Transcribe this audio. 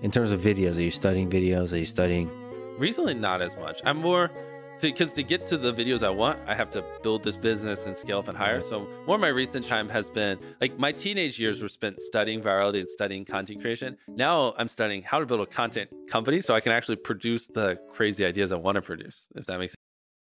in terms of videos? Are you studying videos? Are you studying? Recently, not as much. I'm more, because to get to the videos I want, I have to build this business and scale up and hire. So more of my recent time has been, like, my teenage years were spent studying virality and studying content creation. Now I'm studying how to build a content company so I can actually produce the crazy ideas I want to produce, if that makes sense.